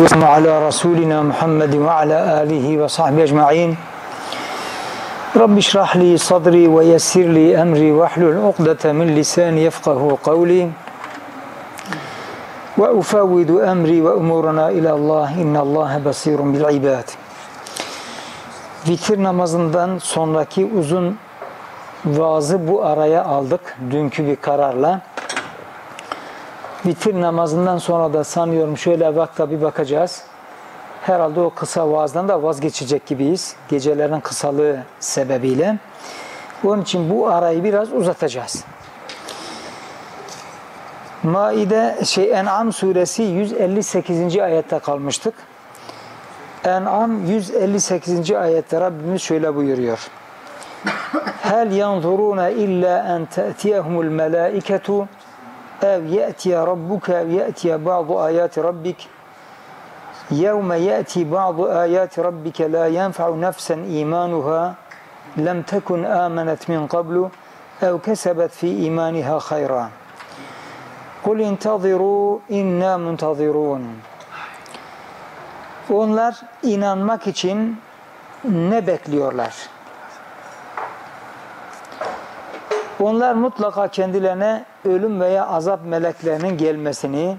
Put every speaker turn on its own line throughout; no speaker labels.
على رسولنا محمد وعلى آله وصحبه أجمعين رب اشرح لي صدري ويسر لي أمري واحلل عقدة من لساني يفقه قولي وأفوض أمري وأمورنا إلى الله إن الله بصير بالعباد. Vitir namazından sonraki uzun vaazı bu araya aldık dünkü bir kararla. Vitir namazından sonra da sanıyorum şöyle vakta bir bakacağız. Herhalde o kısa vaazdan da vazgeçecek gibiyiz. Gecelerin kısalığı sebebiyle. Onun için bu arayı biraz uzatacağız. En'am suresi 158. ayette kalmıştık. En'am 158. ayette Rabbimiz şöyle buyuruyor. Hel yanzuruna illa en te'tiyehumul melaiketu ev ye'tiye rabbuke ev ye'tiye ba'du ayati rabbik yevme ye'ti ba'du ayati rabbike la yenfa'u nefsen imanuha lem tekun amenet min qablu ev kesebet fi imaniha hayran kul intaziru inna muntazirun. Onlar inanmak için ne bekliyorlar? Onlar mutlaka kendilerine ölüm veya azap meleklerinin gelmesini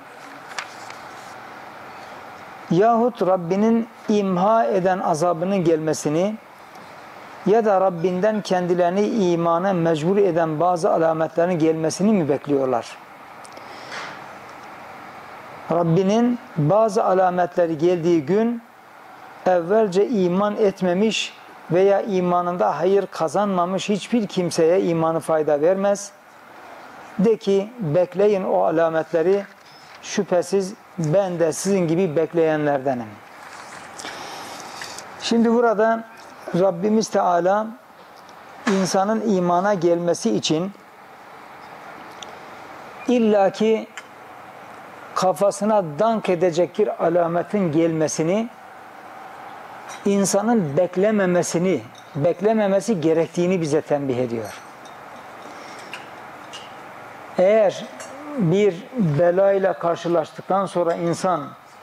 yahut Rabbinin imha eden azabının gelmesini ya da Rabbinden kendilerini imana mecbur eden bazı alametlerin gelmesini mi bekliyorlar? Rabbinin bazı alametleri geldiği gün evvelce iman etmemiş veya imanında hayır kazanmamış hiçbir kimseye imanı fayda vermez. De ki bekleyin o alametleri, şüphesiz ben de sizin gibi bekleyenlerdenim. Şimdi burada Rabbimiz Teala insanın imana gelmesi için illaki kafasına dank edecek bir alametin gelmesini, insanın beklememesi gerektiğini bize tembih ediyor. Eğer bir belayla karşılaştıktan sonra insan,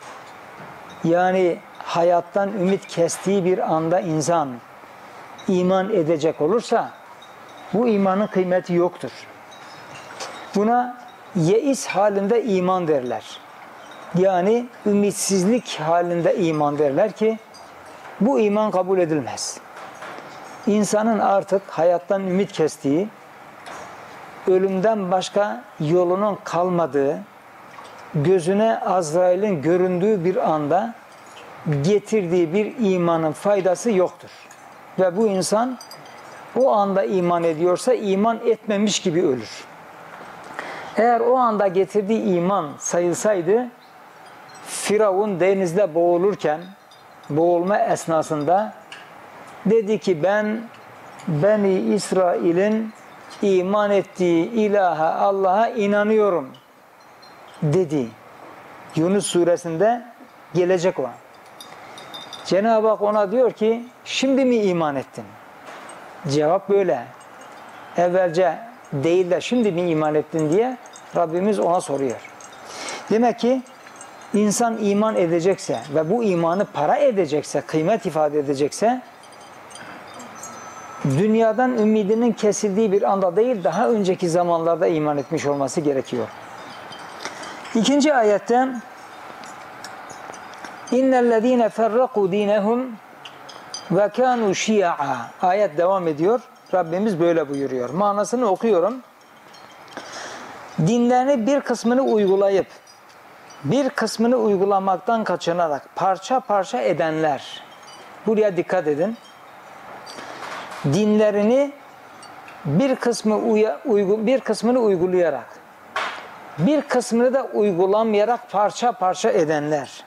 yani hayattan ümit kestiği bir anda insan iman edecek olursa, bu imanın kıymeti yoktur. Buna yeis halinde iman derler. Yani ümitsizlik halinde iman derler ki bu iman kabul edilmez. İnsanın artık hayattan ümit kestiği, ölümden başka yolunun kalmadığı, gözüne Azrail'in göründüğü bir anda getirdiği bir imanın faydası yoktur. Ve bu insan o anda iman ediyorsa iman etmemiş gibi ölür. Eğer o anda getirdiği iman sayılsaydı, Firavun denizde boğulurken, boğulma esnasında dedi ki ben Beni İsrail'in iman ettiği ilaha, Allah'a inanıyorum dedi. Yunus suresinde gelecek o. Cenab-ı Hak ona diyor ki şimdi mi iman ettin? Cevap böyle. Evvelce değil de şimdi mi iman ettin diye Rabbimiz ona soruyor. Demek ki insan iman edecekse ve bu imanı para edecekse, kıymet ifade edecekse dünyadan ümidinin kesildiği bir anda değil, daha önceki zamanlarda iman etmiş olması gerekiyor. İkinci ayette İnnellezîne ferrakû dînehum ve kânû şi'a. Ayet devam ediyor. Rabbimiz böyle buyuruyor. Manasını okuyorum. Dinlerini bir kısmını uygulayıp bir kısmını uygulamaktan kaçınarak parça parça edenler. Buraya dikkat edin. Dinlerini bir kısmını uygulayarak, bir kısmını da uygulamayarak parça parça edenler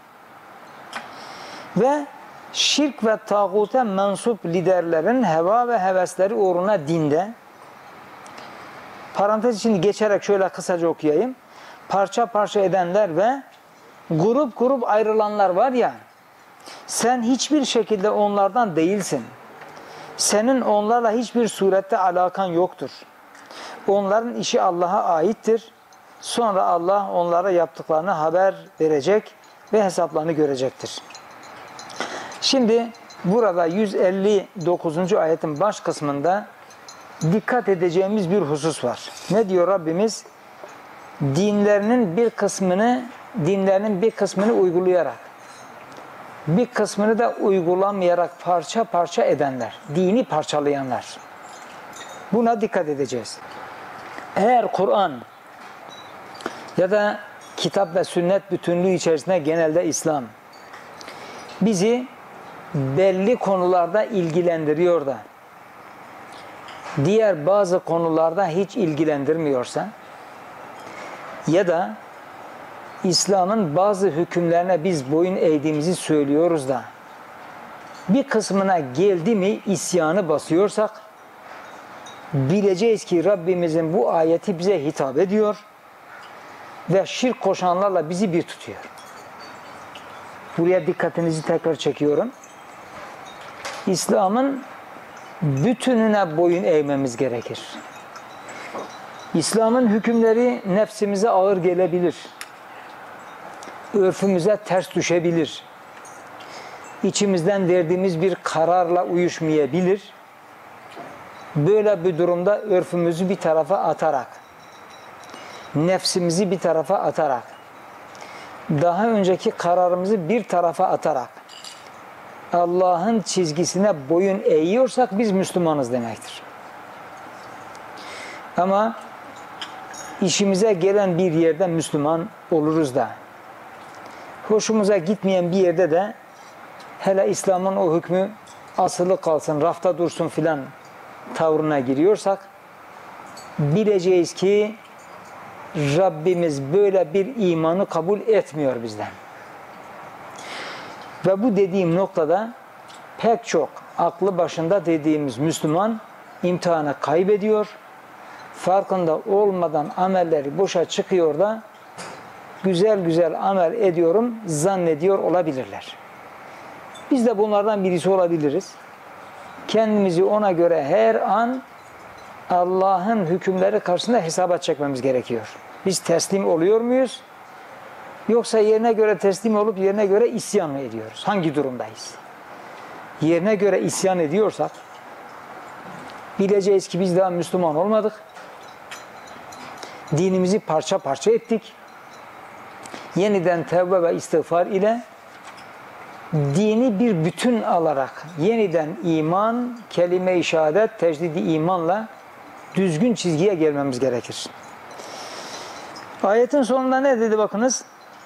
ve şirk ve tağute mensup liderlerin heva ve hevesleri uğruna dinde, parantez içini geçerek şöyle kısaca okuyayım, parça parça edenler ve grup grup ayrılanlar var ya, sen hiçbir şekilde onlardan değilsin. Senin onlarla hiçbir surette alakan yoktur. Onların işi Allah'a aittir. Sonra Allah onlara yaptıklarını haber verecek. ve hesaplarını görecektir. Şimdi burada 159. ayetin baş kısmında dikkat edeceğimiz bir husus var. Ne diyor Rabbimiz? Dinlerinin bir kısmını uygulayarak, bir kısmını da uygulamayarak parça parça edenler, dini parçalayanlar. Buna dikkat edeceğiz. Eğer Kur'an ya da kitap ve sünnet bütünlüğü içerisinde genelde İslam bizi belli konularda ilgilendiriyor da diğer bazı konularda hiç ilgilendirmiyorsa ya da İslam'ın bazı hükümlerine biz boyun eğdiğimizi söylüyoruz da bir kısmına geldi mi isyanı basıyorsak bileceğiz ki Rabbimizin bu ayeti bize hitap ediyor ve şirk koşanlarla bizi bir tutuyor. Buraya dikkatinizi tekrar çekiyorum. İslam'ın bütününe boyun eğmemiz gerekir. İslam'ın hükümleri nefsimize ağır gelebilir. Örfümüze ters düşebilir. İçimizden verdiğimiz bir kararla uyuşmayabilir. Böyle bir durumda örfümüzü bir tarafa atarak, nefsimizi bir tarafa atarak, daha önceki kararımızı bir tarafa atarak Allah'ın çizgisine boyun eğiyorsak biz Müslümanız demektir. Ama işimize gelen bir yerde Müslüman oluruz da hoşumuza gitmeyen bir yerde de hele İslam'ın o hükmü asılı kalsın, rafta dursun filan tavrına giriyorsak bileceğiz ki Rabbimiz böyle bir imanı kabul etmiyor bizden. Ve bu dediğim noktada pek çok aklı başında dediğimiz Müslüman imtihanı kaybediyor. Farkında olmadan amelleri boşa çıkıyor da güzel güzel amel ediyorum zannediyor olabilirler. Biz de bunlardan birisi olabiliriz. Kendimizi ona göre her an Allah'ın hükümleri karşısında hesaba çekmemiz gerekiyor. Biz teslim oluyor muyuz? Yoksa yerine göre teslim olup yerine göre isyan mı ediyoruz? Hangi durumdayız? Yerine göre isyan ediyorsak bileceğiz ki biz daha Müslüman olmadık. Dinimizi parça parça ettik. Yeniden tevbe ve istiğfar ile dini bir bütün alarak yeniden iman, kelime-i şehadet, tecdidi imanla düzgün çizgiye gelmemiz gerekir. Ayetin sonunda ne dedi bakınız?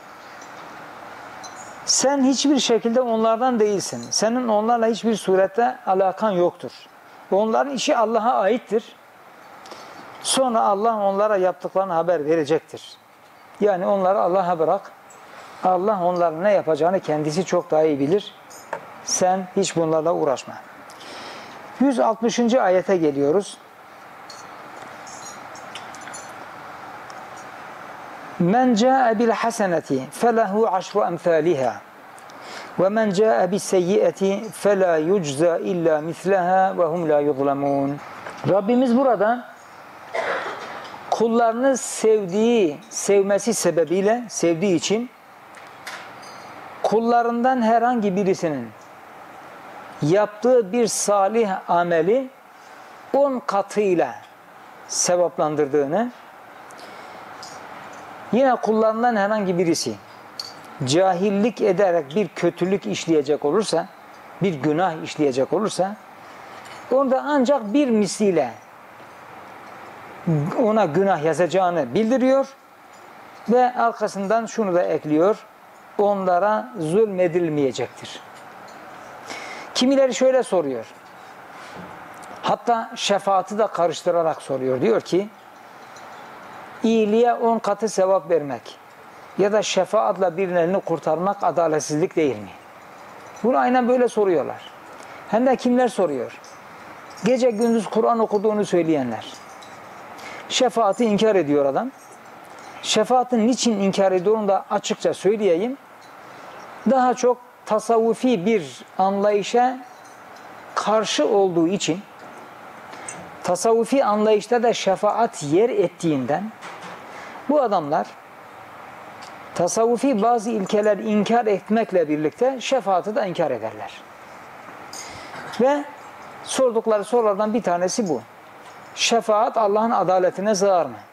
Sen hiçbir şekilde onlardan değilsin. Senin onlarla hiçbir surette alakan yoktur. Onların işi Allah'a aittir. Sonra Allah onlara yaptıklarını haber verecektir. Yani onları Allah'a bırak. Allah onların ne yapacağını kendisi çok daha iyi bilir. Sen hiç bunlarla uğraşma. 160. ayete geliyoruz. Men ca'e bil haseneti felehu aşru emthaliha ve men ca'e bis seyyiati fela yucza illa mislaha ve hum la yuzlamun. Rabbimiz burada kullarını sevmesi sebebiyle, sevdiği için kullarından herhangi birisinin yaptığı bir salih ameli 10 katıyla sevaplandırdığını, yine kullarından herhangi birisi cahillik ederek bir kötülük işleyecek olursa, bir günah işleyecek olursa, onda ancak bir misliyle ona günah yazacağını bildiriyor ve arkasından şunu da ekliyor: onlara zulmedilmeyecektir. Kimileri şöyle soruyor, hatta şefaati de karıştırarak soruyor. Diyor ki, iyiliğe 10 katı sevap vermek ya da şefaatla birilerini kurtarmak adaletsizlik değil mi? Bunu aynen böyle soruyorlar. Hem de kimler soruyor? Gece gündüz Kur'an okuduğunu söyleyenler. Şefaati inkar ediyor adam. Şefaatin niçin inkar ediyor da açıkça söyleyeyim. Daha çok tasavvufi bir anlayışa karşı olduğu için, tasavvufi anlayışta da şefaat yer ettiğinden bu adamlar Tasavvufi bazı ilkeler inkar etmekle birlikte şefaati de inkar ederler. Ve sordukları sorulardan bir tanesi bu. Şefaat Allah'ın adaletine sığar mı?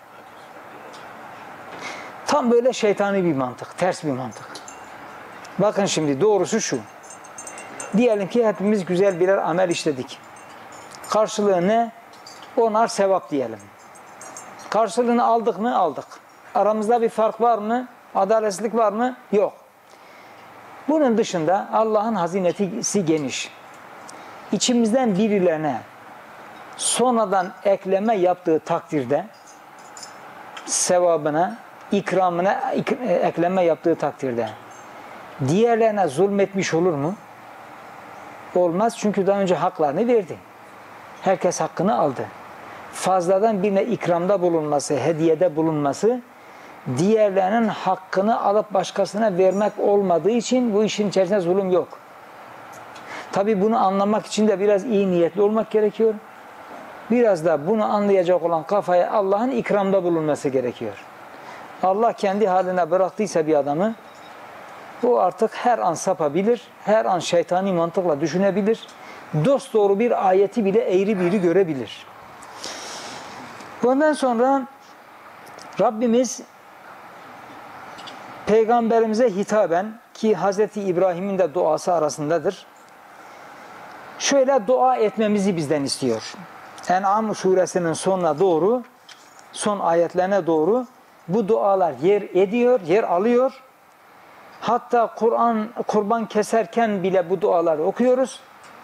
Tam böyle şeytani bir mantık, ters bir mantık. Bakın şimdi doğrusu şu. Diyelim ki hepimiz güzel birer amel işledik. Karşılığı ne? Onar sevap diyelim. Karşılığını aldık mı? Aldık. Aramızda bir fark var mı? Adaletsizlik var mı? Yok. Bunun dışında Allah'ın hazinesi geniş. İçimizden birilerine sonradan ekleme yaptığı takdirde sevabına, ikramına ekleme yaptığı takdirde diğerlerine zulmetmiş olur mu? Olmaz, çünkü daha önce haklarını verdi. Herkes hakkını aldı. Fazladan birine ikramda bulunması, hediyede bulunması diğerlerinin hakkını alıp başkasına vermek olmadığı için bu işin içerisinde zulüm yok. Tabi bunu anlamak için de biraz iyi niyetli olmak gerekiyor. Biraz da bunu anlayacak olan kafaya Allah'ın ikramda bulunması gerekiyor. Allah kendi haline bıraktıysa bir adamı, o artık her an sapabilir, her an şeytani mantıkla düşünebilir, dosdoğru bir ayeti bile eğri biri görebilir. Bundan sonra Rabbimiz Peygamberimize hitaben, ki Hz. İbrahim'in de duası arasındadır, şöyle dua etmemizi bizden istiyor. En'am suresinin sonuna doğru, son ayetlerine doğru bu dualar yer ediyor, yer alıyor. Hatta kurban keserken bile bu duaları okuyoruz.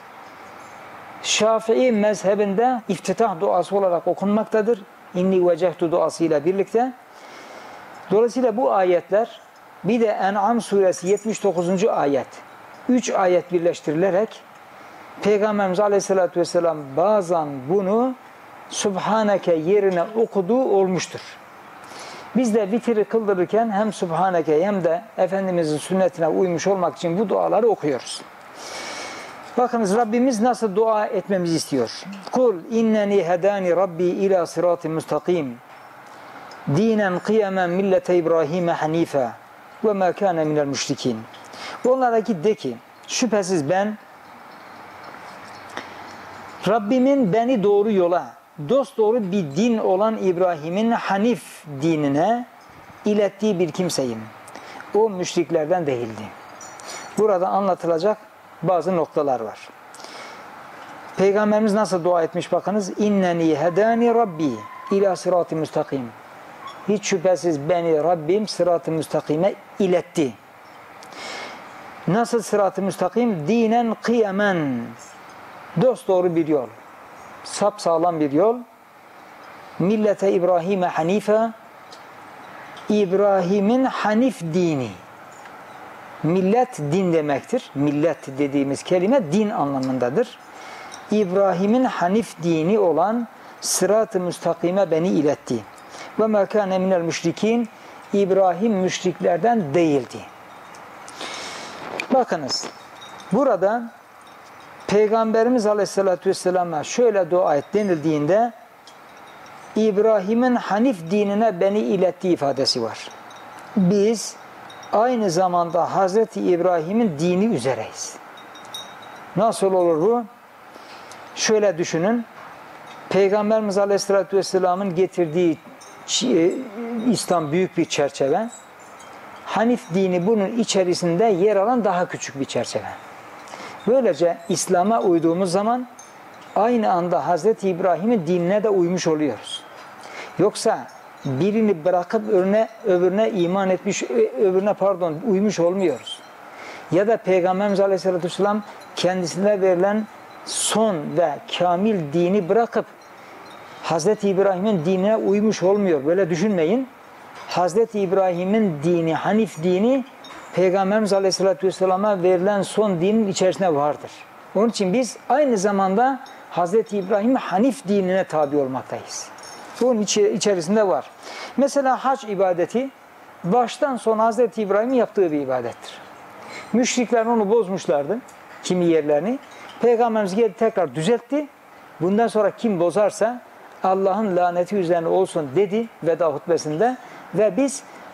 Şafii mezhebinde iftitah duası olarak okunmaktadır. İnni vecehtu duasıyla birlikte. Dolayısıyla bu ayetler, bir de En'am suresi 79. ayet, 3 ayet birleştirilerek Peygamberimiz Aleyhisselatü Vesselam bazen bunu Subhaneke yerine okuduğu olmuştur. Biz de vitri kıldırırken hem Subhaneke hem de Efendimizin sünnetine uymuş olmak için bu duaları okuyoruz. Bakınız Rabbimiz nasıl dua etmemizi istiyor. Kul inneni hedani Rabbi ila sıratı müstakim. Dinen kıyamen millete İbrahim'e hanife ve ma kâne minel müşrikin. Onlara ki de ki, şüphesiz ben Rabbimin beni doğru yola, dosdoğru bir din olan İbrahim'in Hanif dinine ilettiği bir kimseyim. O müşriklerden değildi. Burada anlatılacak bazı noktalar var. Peygamberimiz nasıl dua etmiş bakınız. İnneni hedani Rabbi ila sırat-ı müstakim. Hiç şüphesiz beni Rabbim sırat-ı müstakime iletti. Nasıl sırat-ı müstakim? Dinen kıyamen. Dosdoğru bir yol. Sapsağlam bir yol. Millete İbrahim'e hanife. İbrahim'in Hanif dini. Millet din demektir. Millet dediğimiz kelime din anlamındadır. İbrahim'in Hanif dini olan sırat-ı müstakime beni iletti. Ve mâ kâne minel müşrikin. İbrahim müşriklerden değildi. Bakınız. Burada Peygamberimiz Aleyhisselatü Vesselam'a şöyle dua et denildiğinde İbrahim'in Hanif dinine beni ilettiği ifadesi var. Biz aynı zamanda Hazreti İbrahim'in dini üzereyiz. Nasıl olur bu? Şöyle düşünün. Peygamberimiz Aleyhisselatü Vesselam'ın getirdiği İslam büyük bir çerçeve. Hanif dini bunun içerisinde yer alan daha küçük bir çerçeve. Böylece İslam'a uyduğumuz zaman aynı anda Hazreti İbrahim'in dinine de uymuş oluyoruz. Yoksa birini bırakıp öbürüne iman etmiş, uymuş olmuyoruz. Ya da Peygamberimiz Aleyhisselatü Vesselam kendisine verilen son ve kamil dini bırakıp Hazreti İbrahim'in dinine uymuş olmuyor. Böyle düşünmeyin. Hazreti İbrahim'in dini, Hanif dini Peygamberimiz Aleyhisselatü Vesselam'a verilen son dinin içerisinde vardır. Onun için biz aynı zamanda Hazreti İbrahim'in Hanif dinine tabi olmaktayız. Bunun içerisinde var. Mesela hac ibadeti baştan sona Hazreti İbrahim'in yaptığı bir ibadettir. Müşrikler onu bozmuşlardı, kimi yerlerini. Peygamberimiz geldi tekrar düzeltti. Bundan sonra kim bozarsa Allah'ın laneti üzerine olsun dedi veda hutbesinde. Ve biz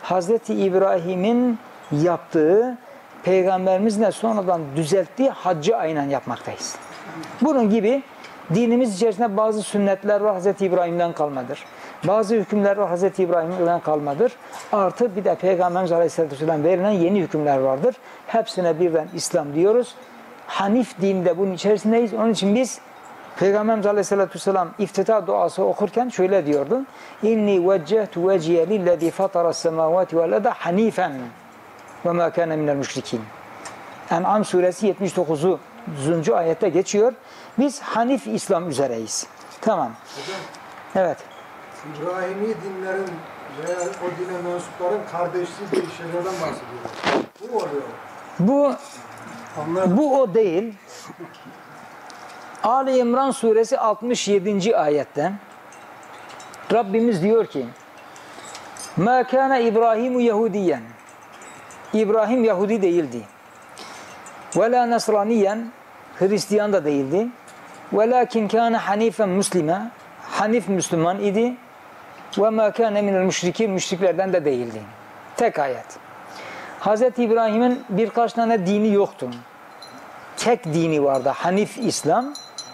Hazreti İbrahim'in yaptığı, Peygamberimizin de sonradan düzelttiği haccı aynen yapmaktayız. Bunun gibi dinimiz içerisinde bazı sünnetler var, Hazreti İbrahim'den kalmadır. Bazı hükümler var, Hazreti İbrahim'den kalmadır. Artı bir de Peygamberimiz Aleyhisselatü Vesselam verilen yeni hükümler vardır. Hepsine birden İslam diyoruz. Hanif dinde bunun içerisindeyiz. Onun için biz Peygamberimiz Aleyhisselatü Vesselam iftitah duası okurken şöyle diyordu. İnni veccehtu veciye lillezî fataras semâvâti vel arda hanifen ve mâ kâne minel müşrikîn. En'am suresi 79. ayette geçiyor. Biz Hanif İslam üzereyiz. Tamam.
Hocam,
evet.
İbrahimi dinlerin veya o dine mensupların kardeşliği bir şeylerden bahsediyorlar. Bu oluyor.
Bu o değil. Ali İmran suresi 67. ayette Rabbimiz diyor ki مَا كَانَ İbrahimu Yahudiyen. İbrahim Yahudi değildi. وَلَا نَصْرَانِيًّا Hristiyan da değildi. وَلَاكِنْ كَانَ حَنِيفًا مُسْلِمًا Hanif Müslüman idi. وَمَا كَانَ مِنَ الْمُشْرِكِينَ Müşriklerden de değildi. Tek ayet. Hz. İbrahim'in birkaç tane dini yoktu. Tek dini vardı. Hanif İslam.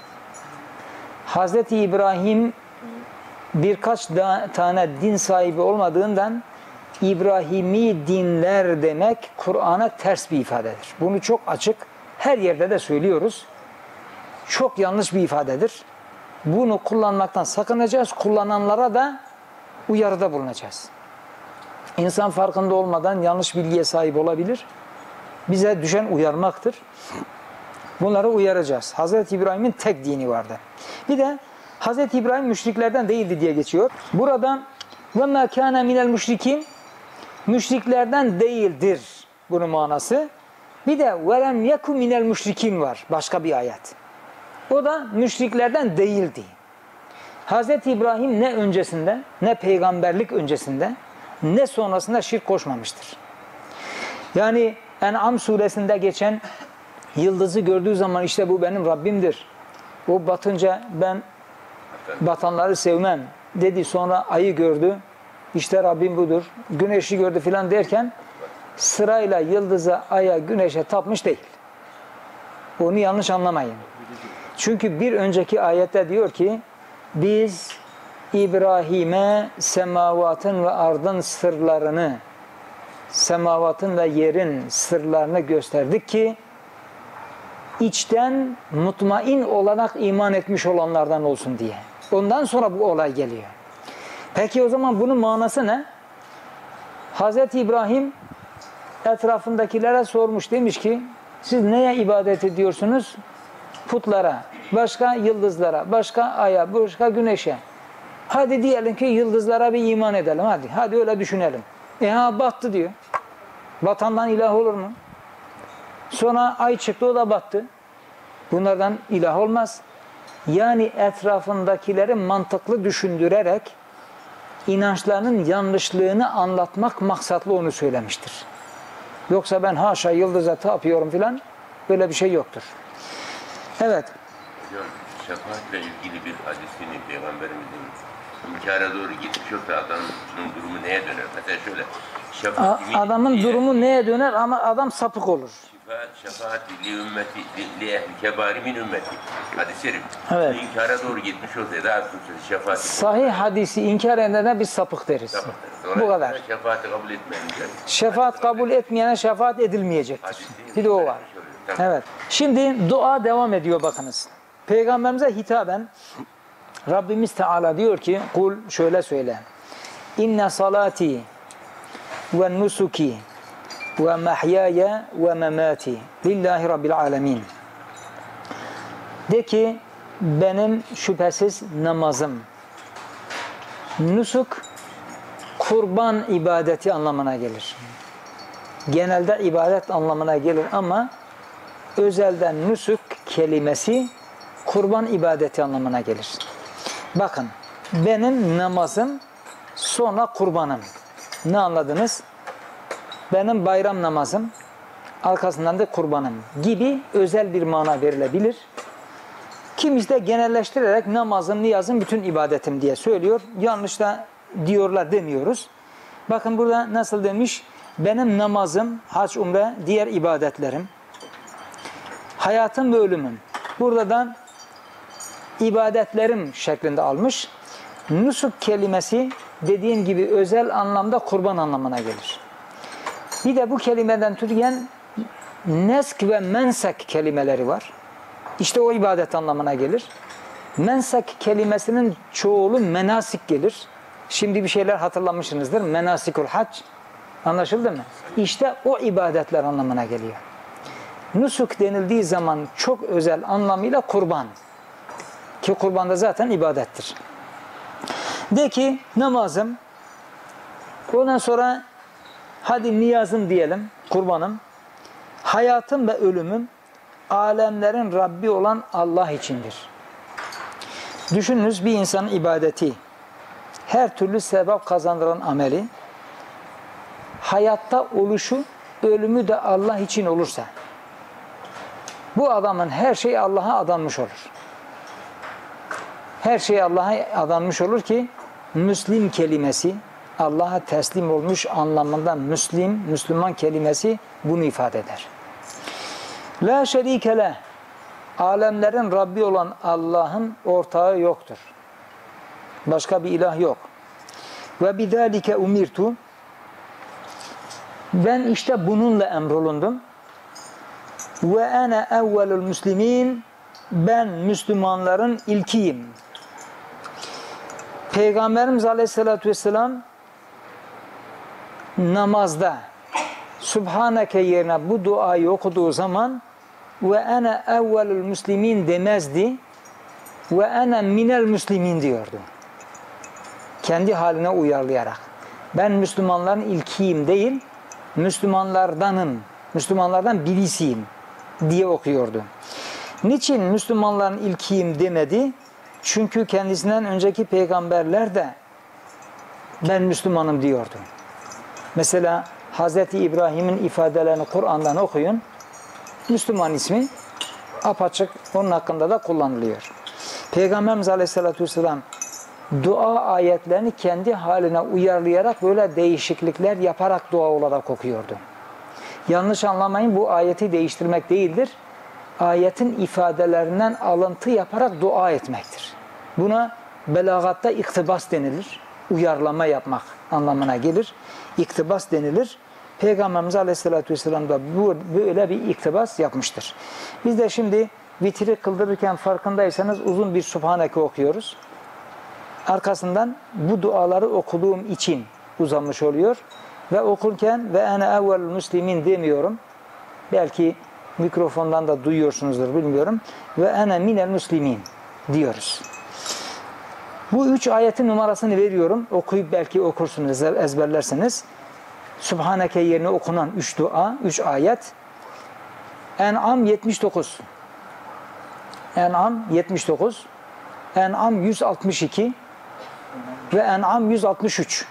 Hz. İbrahim birkaç tane din sahibi olmadığından İbrahimi dinler demek Kur'an'a ters bir ifadedir. Bunu çok açık her yerde de söylüyoruz. Çok yanlış bir ifadedir. Bunu kullanmaktan sakınacağız. Kullananlara da uyarıda bulunacağız. İnsan farkında olmadan yanlış bilgiye sahip olabilir. Bize düşen uyarmaktır. Bunları uyaracağız. Hazreti İbrahim'in tek dini vardı. Bir de Hazreti İbrahim müşriklerden değildi diye geçiyor. Burada وَمَا كَانَ مِنَ الْمُشْرِكِينَ Müşriklerden değildir bunun manası. Bir de وَلَمْ يَكُ مِنَ الْمُشْرِكِينَ var. Başka bir ayet. O da müşriklerden değildi. Hazreti İbrahim ne öncesinde, ne peygamberlik öncesinde, ne sonrasında şirk koşmamıştır. Yani En'am suresinde geçen yıldızı gördüğü zaman işte bu benim Rabbimdir. O batınca ben batanları sevmem dedi. Sonra ayı gördü. İşte Rabbim budur. Güneşi gördü filan derken sırayla yıldıza, aya, güneşe tapmış değil. Onu yanlış anlamayın. Çünkü bir önceki ayette diyor ki biz İbrahim'e semavatın ve ardın sırlarını, semavatın ve yerin sırlarını gösterdik ki içten mutmain olarak iman etmiş olanlardan olsun diye. Ondan sonra bu olay geliyor. Peki o zaman bunun manası ne? Hazreti İbrahim etrafındakilere sormuş, demiş ki siz neye ibadet ediyorsunuz? Putlara, başka yıldızlara, başka aya, başka güneşe. Hadi diyelim ki yıldızlara bir iman edelim. Hadi öyle düşünelim. Battı diyor. Batandan ilah olur mu? Sonra ay çıktı, o da battı. Bunlardan ilah olmaz. Yani etrafındakileri mantıklı düşündürerek inançlarının yanlışlığını anlatmak maksatlı onu söylemiştir. Yoksa ben haşa yıldıza tapıyorum filan, böyle bir şey yoktur. Evet.
Hocam, şefaatle ilgili bir hadisini Peygamberimizin inkara doğru gitmiş olsa adamın durumu neye döner? Mesela şöyle,
adamın durumu neye döner ama adam sapık olur.
Şefaati li ümmeti, li ehli kebari min ümmeti. Hadis-i şerif.
Evet.
İnkara doğru gitmiş olsa daha şefaati.
Sahih hadisi inkar edene biz sapık deriz. Bu kadar.
Şefaati kabul etmeyince.
Şefaat kabul etmeyene şefaat edilmeyecektir. Bir de o var. Evet. Şimdi dua devam ediyor bakınız. Peygamberimize hitaben Rabbimiz Teala diyor ki kul şöyle söyle. İnne salati ve nusuki ve mahyaya ve memati lillahi rabbil alemin. De ki benim şüphesiz namazım, nusuk kurban ibadeti anlamına gelir. Genelde ibadet anlamına gelir ama özelden nusuk kelimesi kurban ibadeti anlamına gelir. Bakın benim namazım sonra kurbanım. Ne anladınız? Benim bayram namazım arkasından da kurbanım gibi özel bir mana verilebilir. Kimisi de genelleştirerek namazım, niyazım bütün ibadetim diye söylüyor. Yanlış da diyorlar demiyoruz. Bakın burada nasıl demiş? Benim namazım, hac, umre, diğer ibadetlerim, hayatım ve ölümüm. Buradan ibadetlerim şeklinde almış. Nusuk kelimesi dediğim gibi özel anlamda kurban anlamına gelir. Bir de bu kelimeden türeyen nesk ve mensek kelimeleri var. İşte o ibadet anlamına gelir. Mensek kelimesinin çoğulu menasik gelir. Şimdi bir şeyler hatırlamışsınızdır. Menasikul hac. Anlaşıldı mı? İşte o ibadetler anlamına geliyor. Nusuk denildiği zaman çok özel anlamıyla kurban. Ki kurban da zaten ibadettir. De ki namazım, ondan sonra hadi niyazım diyelim, kurbanım, hayatım ve ölümüm alemlerin Rabbi olan Allah içindir. Düşününüz bir insanın ibadeti, her türlü sevap kazandıran ameli, hayatta oluşu, ölümü de Allah için olursa, bu adamın her şeyi Allah'a adanmış olur. Her şey Allah'a adanmış olur ki, Müslim kelimesi, Allah'a teslim olmuş anlamında Müslüman kelimesi bunu ifade eder. La şerike leh, alemlerin Rabbi olan Allah'ın ortağı yoktur. Başka bir ilah yok. Ve bidâlike umirtu, ben işte bununla emrolundum. Ve ene evvelul müslimin, ben Müslümanların ilkiyim. Peygamberimiz Aleyhisselatü Vesselam namazda Subhaneke yerine bu duayı okuduğu zaman ve ene evvelul müslimin demezdi, ve ene minel müslimin diyordu. Kendi haline uyarlayarak. Ben Müslümanların ilkiyim değil, Müslümanlardan birisiyim diye okuyordu. Niçin Müslümanların ilkiyim demedi? Çünkü kendisinden önceki peygamberler de ben Müslümanım diyordu. Mesela Hz. İbrahim'in ifadelerini Kur'an'dan okuyun. Müslüman ismi apaçık onun hakkında da kullanılıyor. Peygamberimiz Aleyhisselatü Vesselam dua ayetlerini kendi haline uyarlayarak böyle değişiklikler yaparak dua olarak okuyordu. Yanlış anlamayın, bu ayeti değiştirmek değildir. Ayetin ifadelerinden alıntı yaparak dua etmektir. Buna belagatta iktibas denilir. Uyarlama yapmak anlamına gelir. İktibas denilir. Peygamberimiz Aleyhisselatü Vesselam da böyle bir iktibas yapmıştır. Biz de şimdi vitri kıldırırken farkındaysanız uzun bir Subhaneke okuyoruz. Arkasından bu duaları okuduğum için uzamış oluyor. Ve okurken ve ene evvelul müslimin demiyorum. Belki mikrofondan da duyuyorsunuzdur, bilmiyorum. Ve ene minel müslimin diyoruz. Bu 3 ayetin numarasını veriyorum. Okuyup belki okursunuz, ezberlersiniz. Subhaneke yerine okunan 3 dua, 3 ayet. En'am 79. En'am 79. En'am 162 ve En'am 163.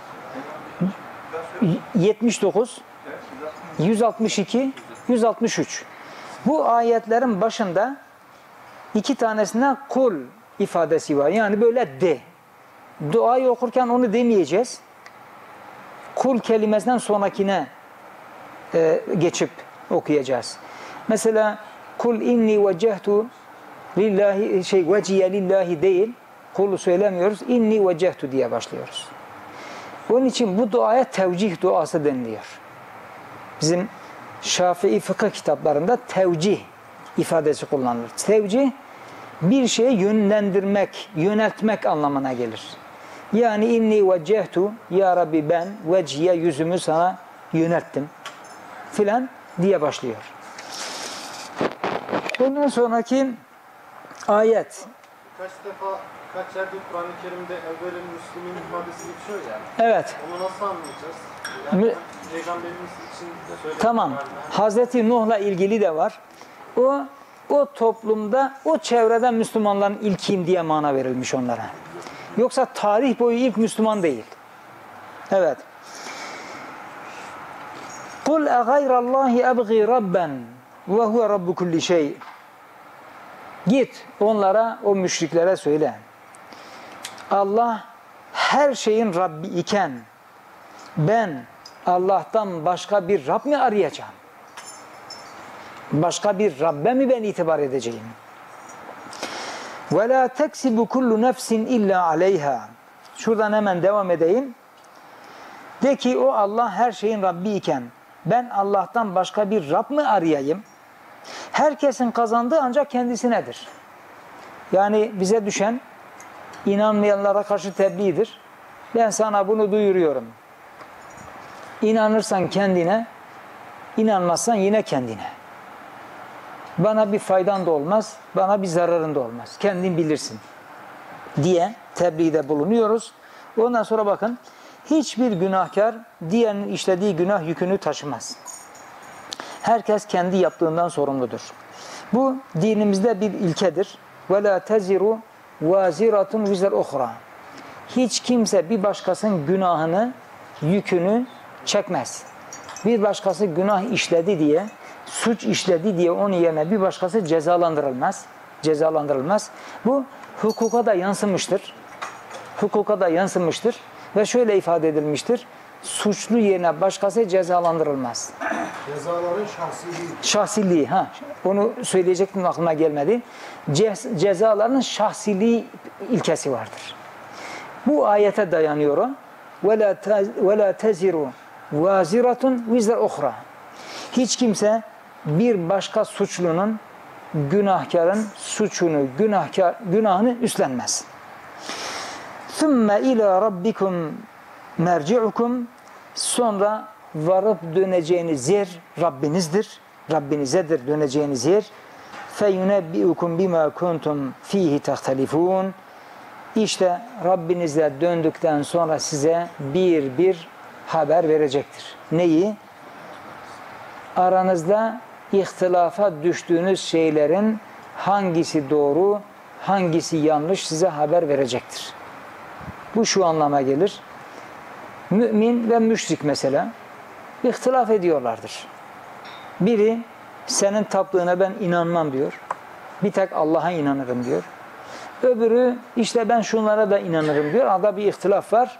79, 162, 163. Bu ayetlerin başında 2 tanesinde kul ifadesi var. Yani böyle de. Duayı okurken onu demeyeceğiz. Kul kelimesinden sonrakine geçip okuyacağız. Mesela kul inni vecehtu lillahi veciye lillahi değil. Kul'u söylemiyoruz. İnni vecehtu diye başlıyoruz. Onun için bu duaya tevcih duası deniliyor. Bizim Şafii fıkıh kitaplarında tevcih ifadesi kullanılır. Tevcih bir şeye yönlendirmek, yöneltmek anlamına gelir. Yani inni vecehtu, ya Rabbi ben veciye yüzümü sana yönelttim filan diye başlıyor. Ondan sonraki ayet.
Kaç yerde Kur'an-ı Kerim'de evvelin Müslümin ifadesi geçiyor ya.
Evet.
Onu nasıl anlayacağız? Yani Peygamberimiz için de söylediğim.
Tamam. Hazreti Nuh'la ilgili de var. O toplumda, o çevrede Müslümanların ilkiyim diye mana verilmiş onlara. Yoksa tarih boyu ilk Müslüman değil. Evet. Kul e gayrallahi ebği rabben ve huve rabbu kulli şey. Git onlara, o müşriklere söyle. Allah her şeyin Rabbi iken ben Allah'tan başka bir Rab mi arayacağım? Başka bir Rabbe mi ben itibar edeceğim? وَلَا تَكْسِبُ كُلُّ نَفْسٍ اِلَّا عَلَيْهَا. Şuradan hemen devam edeyim. De ki o Allah her şeyin Rabbi iken ben Allah'tan başka bir Rab mı arayayım? Herkesin kazandığı ancak kendisinedir. Yani bize düşen inanmayanlara karşı tebliğdir. Ben sana bunu duyuruyorum. İnanırsan kendine, inanmazsan yine kendine. Bana bir faydan da olmaz, bana bir zararın da olmaz. Kendin bilirsin diye tebliğde bulunuyoruz. Ondan sonra bakın, hiçbir günahkar diğerinin işlediği günah yükünü taşımaz. Herkes kendi yaptığından sorumludur. Bu dinimizde bir ilkedir. وَلَا تَزِرُ وَازِرَةٌ وِزَرْ اُخْرَى. Hiç kimse bir başkasının günahını, yükünü çekmez. Bir başkası günah işledi diye, suç işledi diye onun yerine bir başkası cezalandırılmaz. Cezalandırılmaz. Bu hukuka da yansımıştır. Hukuka da yansımıştır ve şöyle ifade edilmiştir. Suçlu yerine başkası cezalandırılmaz.
Cezaların şahsiliği.
Şahsiliği, onu söyleyecektim aklıma gelmedi. Cezaların şahsiliği ilkesi vardır. Bu ayete dayanıyor o. وَلَا تَزِرُ وَازِرَةٌ وِزْرَ اُخْرَى. Hiç kimse bir başka suçlunun, günahkarın suçunu, günahını üstlenmez. ثُمَّ اِلَى رَبِّكُمْ مَرْجِعُكُمْ. Sonra varıp döneceğiniz yer Rabbinizdir. Rabbinizedir döneceğiniz yer. فَيُنَبِّئُكُمْ بِمَا كُنْتُمْ ف۪يهِ تَخْتَلِفُونَ. İşte Rabbinize döndükten sonra size bir haber verecektir. Neyi? Aranızda ihtilafa düştüğünüz şeylerin hangisi doğru, hangisi yanlış size haber verecektir. Bu şu anlama gelir. Mümin ve müşrik mesela ihtilaf ediyorlardır. Biri senin taptığına ben inanmam diyor. Bir tek Allah'a inanırım diyor. Öbürü işte ben şunlara da inanırım diyor. Arada bir ihtilaf var.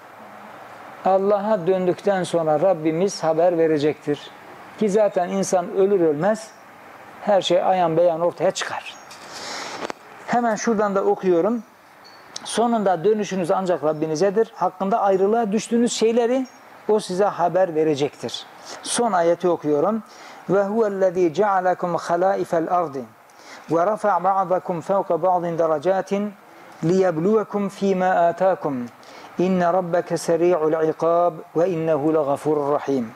Allah'a döndükten sonra Rabbimiz haber verecektir. Ki zaten insan ölür ölmez her şey ayan beyan ortaya çıkar. Hemen şuradan da okuyorum. Sonunda dönüşünüz ancak Rabbinizedir. Hakkında ayrılığa düştüğünüz şeyleri o size haber verecektir. Son ayeti okuyorum. Ve huvellezî cealekum halâifel ardı ve rafa' ba'dakum fevka ba'din derecatin liyebluvekum fîmâ âtâkum. İnne rabbeke serî'ul ikâb ve innehu legafurur rahîm.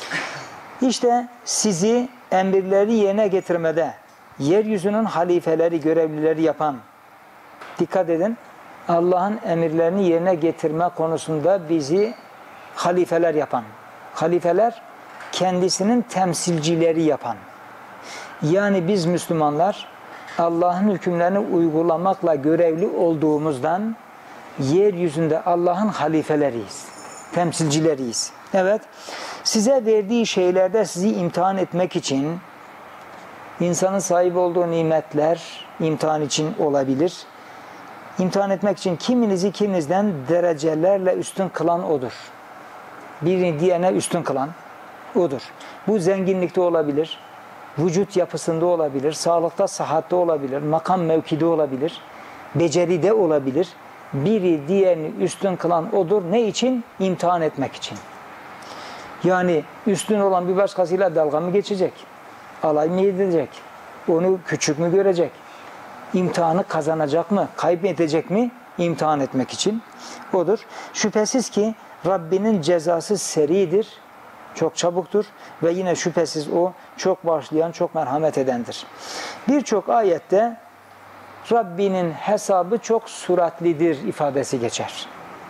İşte sizi emirleri yerine getirmede yeryüzünün halifeleri, görevlileri yapan, dikkat edin, Allah'ın emirlerini yerine getirme konusunda bizi halifeler yapan, halifeler kendisinin temsilcileri yapan. Yani biz Müslümanlar Allah'ın hükümlerini uygulamakla görevli olduğumuzdan yeryüzünde Allah'ın halifeleriyiz, temsilcileriyiz. Evet, size verdiği şeylerde sizi imtihan etmek için, insanın sahip olduğu nimetler imtihan için olabilir. İmtihan etmek için kiminizi kiminizden derecelerle üstün kılan O'dur. Birini diğerine üstün kılan O'dur. Bu zenginlikte olabilir, vücut yapısında olabilir, sağlıkta, sıhhatte olabilir, makam mevkide olabilir, beceride olabilir. Biri diğerini üstün kılan O'dur. Ne için? İmtihan etmek için. Yani üstün olan bir başkasıyla dalga mı geçecek? Alay mı edecek? Onu küçük mü görecek? İmtihanı kazanacak mı? Kaybedecek mi? İmtihan etmek için O'dur. Şüphesiz ki Rabbinin cezası seridir, çok çabuktur ve yine şüphesiz O çok bağışlayan, çok merhamet edendir. Birçok ayette Rabbinin hesabı çok süratlidir ifadesi geçer.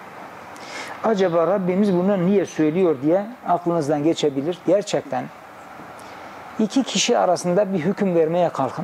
Acaba Rabbimiz bunu niye söylüyor diye aklınızdan geçebilir. Gerçekten iki kişi arasında bir hüküm vermeye kalkın.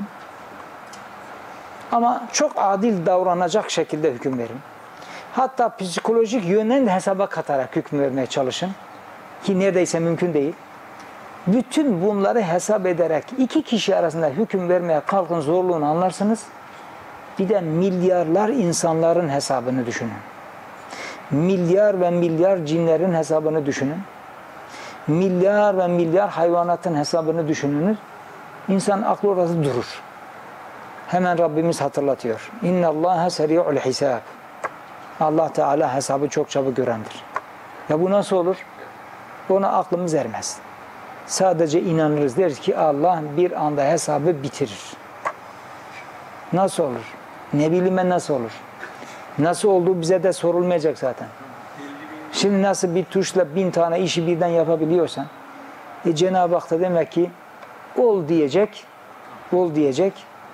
Ama çok adil davranacak şekilde hüküm verin. Hatta psikolojik yönden de hesaba katarak hüküm vermeye çalışın. Ki neredeyse mümkün değil. Bütün bunları hesap ederek iki kişi arasında hüküm vermeye kalkın, zorluğunu anlarsınız. Bir de milyarlar insanların hesabını düşünün. Milyar ve milyar cinlerin hesabını düşünün. Milyar ve milyar hayvanatın hesabını düşününüz. İnsan aklı orası durur. Hemen Rabbimiz hatırlatıyor. İnna Allaha seri'ul hisab. Allah Teala hesabı çok çabuk görendir. Ya bu nasıl olur? Ona aklımız ermez. Sadece inanırız, deriz ki Allah bir anda hesabı bitirir. Nasıl olur? Ne bileyim ben nasıl olur? Nasıl olduğu bize de sorulmayacak zaten. Şimdi nasıl bir tuşla 1000 tane işi birden yapabiliyorsan, Cenab-ı Hak da demek ki ol diyecek,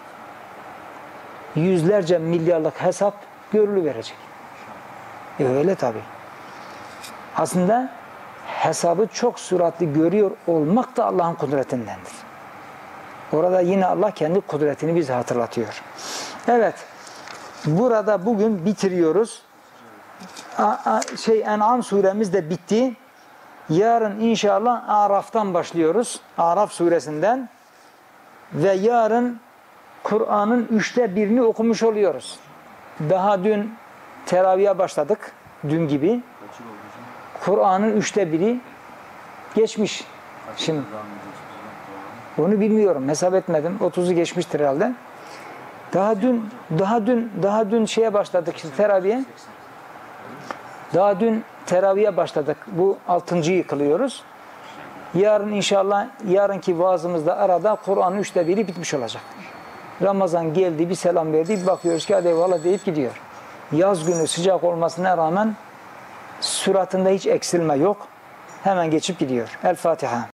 yüzlerce milyarlık hesap görülüverecek. Öyle tabii. Aslında hesabı çok süratli görüyor olmak da Allah'ın kudretindendir. Orada yine Allah kendi kudretini bize hatırlatıyor. Evet, burada bugün bitiriyoruz. En'am suremiz de bitti. Yarın inşallah Araf'tan başlıyoruz. Araf suresinden. Ve yarın Kur'an'ın 1/3'ünü okumuş oluyoruz. Daha dün teraviye başladık. Dün gibi. Kur'an'ın 1/3'ü geçmiş. Şimdi onu bilmiyorum. Hesap etmedim. 30'u geçmiştir herhalde. Daha dün şeye başladık işte teraviye. Daha dün teraviye başladık. Bu 6.'yı kılıyoruz. Yarın inşallah yarınki vaazımızda arada Kur'an'ın 1/3'ü bitmiş olacak. Ramazan geldi, bir selam verdi, bir bakıyoruz ki hadi eyvallah deyip gidiyor. Yaz günü sıcak olmasına rağmen suratında hiç eksilme yok. Hemen geçip gidiyor. El Fatiha.